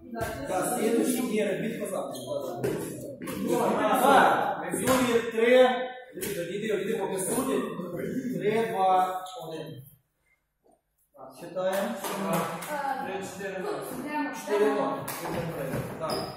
Так, слідуючий. Ні, робіть позаду. Так, резюмі 3. Діди поки судять. 3, 2, 1. Читаємо. 3, 4, 0. 4, 0. Так.